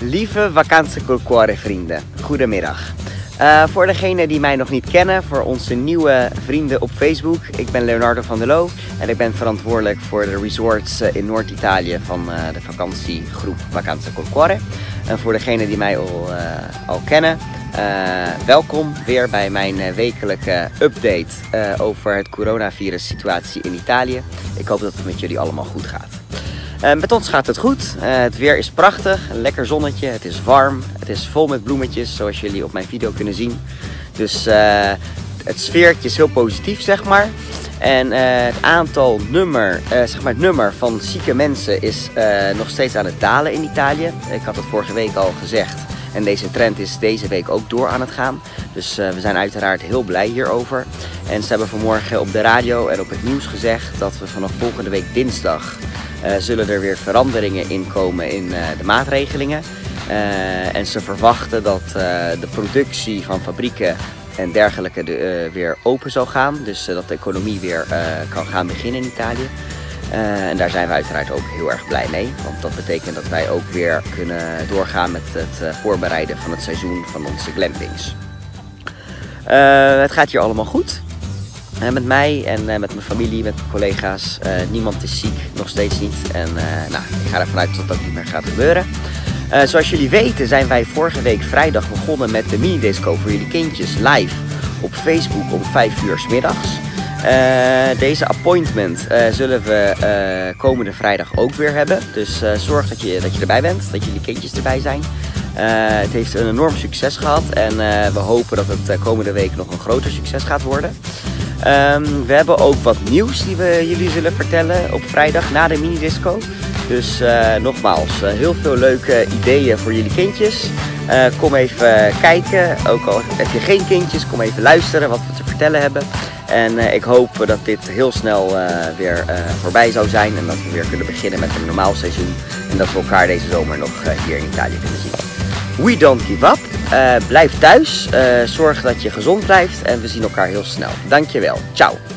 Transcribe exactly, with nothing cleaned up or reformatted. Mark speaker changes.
Speaker 1: Lieve Vacanze col Cuore vrienden, goedemiddag. Uh, voor degenen die mij nog niet kennen, voor onze nieuwe vrienden op Facebook. Ik ben Leonardo van der Loo en ik ben verantwoordelijk voor de resorts in Noord-Italië van uh, de vakantiegroep Vacanze col Cuore. En voor degenen die mij al, uh, al kennen, uh, welkom weer bij mijn uh, wekelijke update uh, over het coronavirus situatie in Italië. Ik hoop dat het met jullie allemaal goed gaat. Uh, met ons gaat het goed. Uh, het weer is prachtig, een lekker zonnetje, het is warm, het is vol met bloemetjes zoals jullie op mijn video kunnen zien. Dus uh, het sfeertje is heel positief, zeg maar. En uh, het aantal nummer, uh, zeg maar het nummer van zieke mensen is uh, nog steeds aan het dalen in Italië. Ik had het vorige week al gezegd en deze trend is deze week ook door aan het gaan. Dus uh, we zijn uiteraard heel blij hierover. En ze hebben vanmorgen op de radio en op het nieuws gezegd dat we vanaf volgende week dinsdag Uh, zullen er weer veranderingen in komen in uh, de maatregelingen. Uh, en ze verwachten dat uh, de productie van fabrieken en dergelijke de, uh, weer open zal gaan. Dus uh, dat de economie weer uh, kan gaan beginnen in Italië. Uh, en daar zijn we uiteraard ook heel erg blij mee. Want dat betekent dat wij ook weer kunnen doorgaan met het uh, voorbereiden van het seizoen van onze glampings. Uh, het gaat hier allemaal goed. Uh, met mij en uh, met mijn familie, met mijn collega's. Uh, niemand is ziek, nog steeds niet. En uh, nou, ik ga ervan uit dat dat niet meer gaat gebeuren. Uh, zoals jullie weten zijn wij vorige week vrijdag begonnen met de mini-disco voor jullie kindjes live op Facebook om vijf uur 's middags. Uh, deze appointment uh, zullen we uh, komende vrijdag ook weer hebben. Dus uh, zorg dat je, dat je erbij bent, dat jullie kindjes erbij zijn. Uh, het heeft een enorm succes gehad en uh, we hopen dat het uh, komende week nog een groter succes gaat worden. Um, we hebben ook wat nieuws die we jullie zullen vertellen op vrijdag na de minidisco. Dus uh, nogmaals, uh, heel veel leuke ideeën voor jullie kindjes. Uh, kom even kijken, ook al heb je geen kindjes, kom even luisteren wat we te vertellen hebben. En uh, ik hoop dat dit heel snel uh, weer uh, voorbij zou zijn en dat we weer kunnen beginnen met een normaal seizoen. En dat we elkaar deze zomer nog uh, hier in Italië kunnen zien. We don't give up. Uh, blijf thuis. Uh, zorg dat je gezond blijft. En we zien elkaar heel snel. Dankjewel. Ciao.